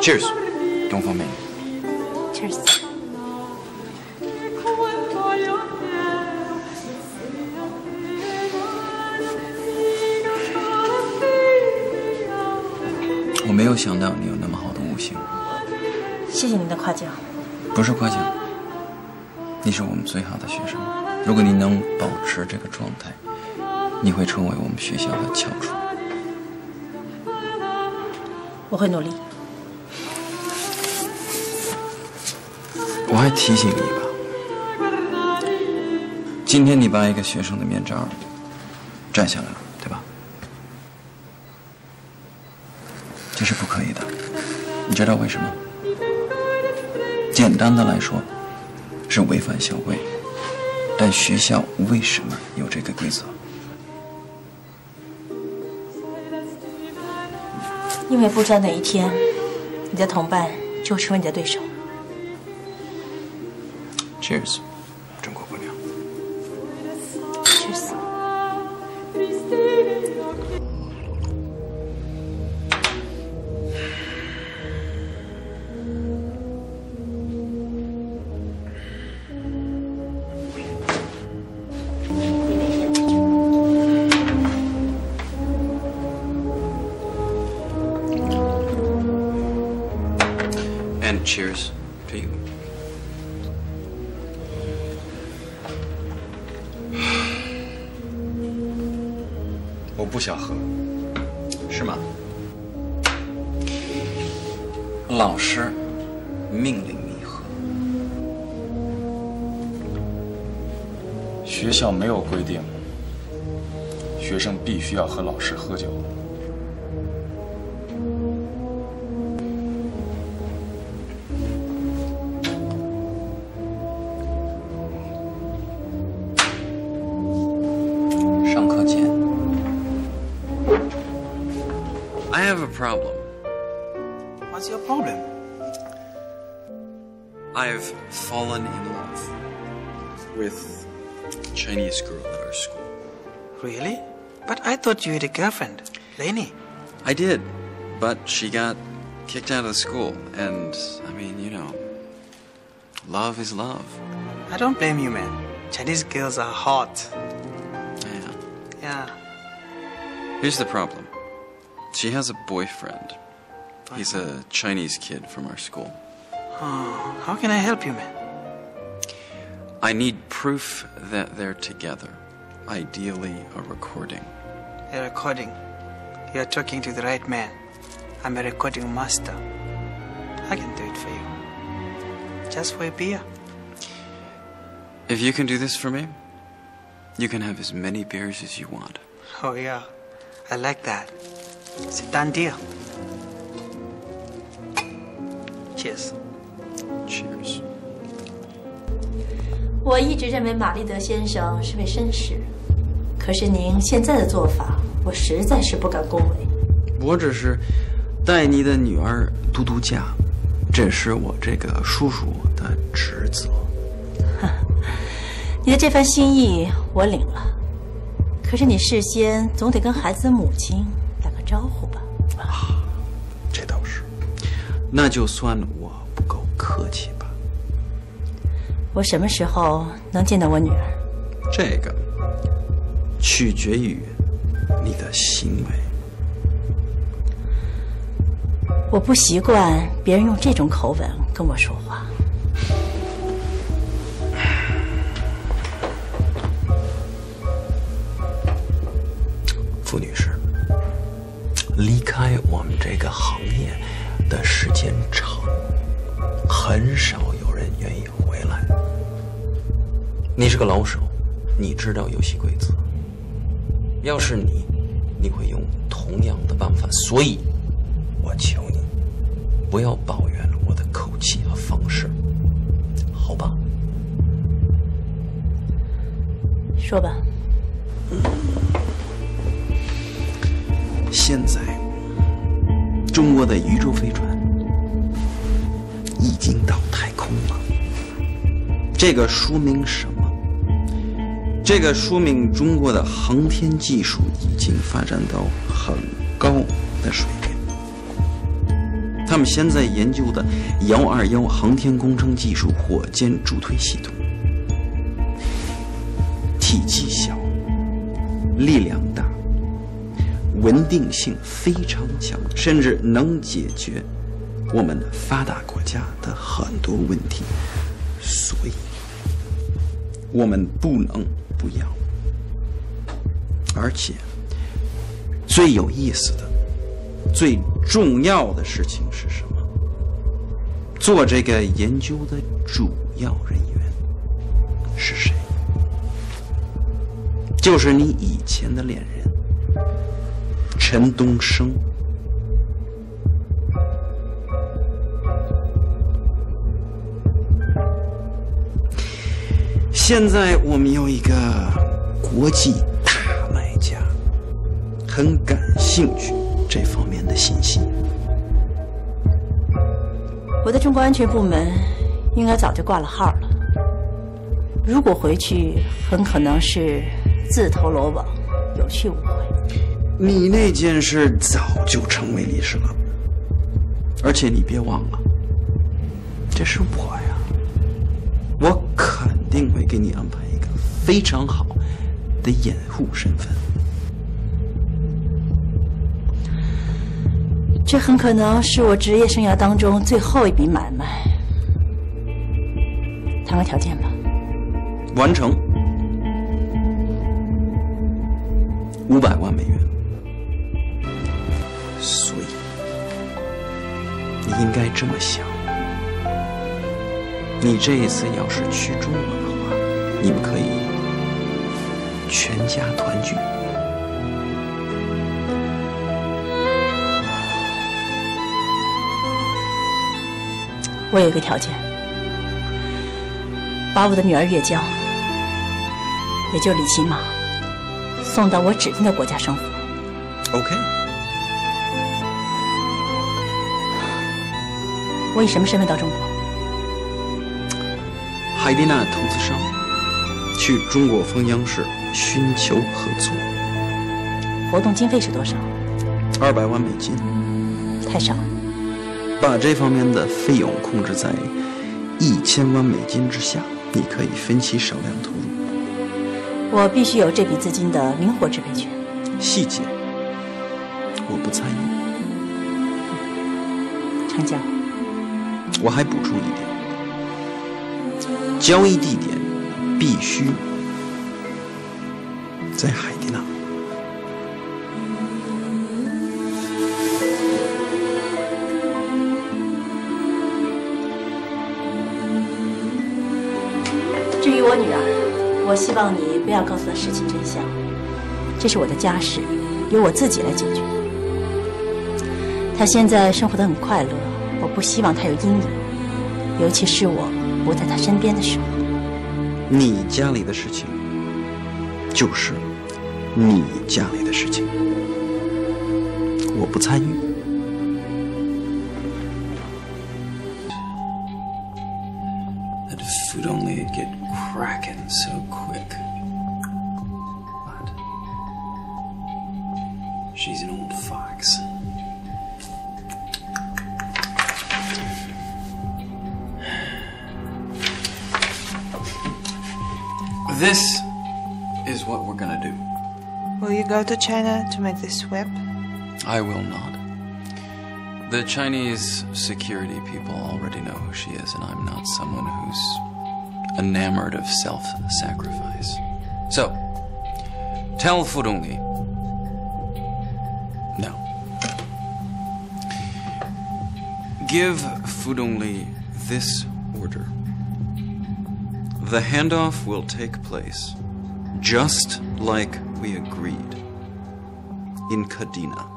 Cheers， 东方美女。 Cheers。 我没有想到你有那么好的悟性。 谢谢您的夸奖。 不是夸奖，你是我们最好的学生。如果你能保持这个状态，你会成为我们学校的翘楚。 我会努力。 我还提醒你吧，今天你把一个学生的面罩摘下来了，对吧？这是不可以的，你知道为什么？简单的来说，是违反校规。但学校为什么有这个规则？ 因为不知道哪一天，你的同伴就成为你的对手。 Cheers， 中国姑娘。 Cheers。 And cheers to you. 我不想喝，是吗？老师命令你喝。 学校没有规定，学生必须要和老师喝酒。 上课见。I have a problem. What's your problem? I've fallen in love with a Chinese girl at our school. Really? But I thought you had a girlfriend, Lainey. I did, but she got kicked out of the school. And, I mean, you know, love is love. I don't blame you, man. Chinese girls are hot. Yeah. Yeah. Here's the problem. She has a boyfriend. He's a Chinese kid from our school. Oh, how can I help you, man? I need proof that they're together. Ideally, a recording. A recording. You're talking to the right man. I'm a recording master. I can do it for you. Just for a beer. If you can do this for me, you can have as many beers as you want. Oh, yeah. I like that. It's a done deal. Cheers. Cheers. 我一直认为玛丽德先生是位绅士，可是您现在的做法，我实在是不敢恭维。 我只是带你的女儿度度假，这是我这个叔叔的职责。 你的这番心意我领了，可是你事先总得跟孩子的母亲打个招呼吧？ 啊，这倒是。那就算我不够客气吧。 我什么时候能见到我女儿？ 这个取决于你的行为。 我不习惯别人用这种口吻跟我说话。 傅女士，离开我们这个行业的时间长，很少有人愿意回来。你是个老手，你知道游戏规则。要是你会用同样的办法。所以，我求你，不要抱怨我的口气和方式，好吧？ 说吧。 现在，中国的宇宙飞船已经到太空了。这个说明什么？这个说明中国的航天技术已经发展到很高的水平。 他们现在研究的121航天工程技术火箭助推系统，体积小，力量大，稳定性非常强，甚至能解决我们发达国家的很多问题，所以我们不能不要。而且最有意思的、最重要的事情是什么？做这个研究的主要人员是谁？就是你以前的恋人陈东升。现在我们有一个国际大买家，很感兴趣这方面的信息。 我的中国安全部门应该早就挂了号了。如果回去，很可能是自投罗网，有去无回。 你那件事早就成为历史了，而且你别忘了，这是我呀，我肯定会给你安排一个非常好的掩护身份。 这很可能是我职业生涯当中最后一笔买卖。谈个条件吧。 完成500万美元。所以你应该这么想，你这一次要是去中国的话，你们可以全家团聚。 我有一个条件，把我的女儿月娇，也就是李奇马，送到我指定的国家生活。 OK。 我以什么身份到中国？ 海蒂娜投资商，去中国封央市寻求合作。 活动经费是多少 ？200万美金。 太少。 把这方面的费用控制在1000万美金之下，你可以分期少量投入。 我必须有这笔资金的灵活支配权。 细节我不参与。 成交。 我还补充一点，交易地点必须在海蒂娜。 至于我女儿，我希望你不要告诉她事情真相，这是我的家事，由我自己来解决。她现在生活得很快乐，我不希望她有阴影，尤其是我不在她身边的时候。 你家里的事情就是你家里的事情，我不参与。That food only would get cracking so quick. But she's an old fox. This is what we're gonna do. Will you go to China to make this whip? I will not. The Chinese security people already know who she is, and I'm not someone who's enamored of self-sacrifice. So, tell Fudongli. No. Give Fudongli this order. The handoff will take place just like we agreed in Kadena.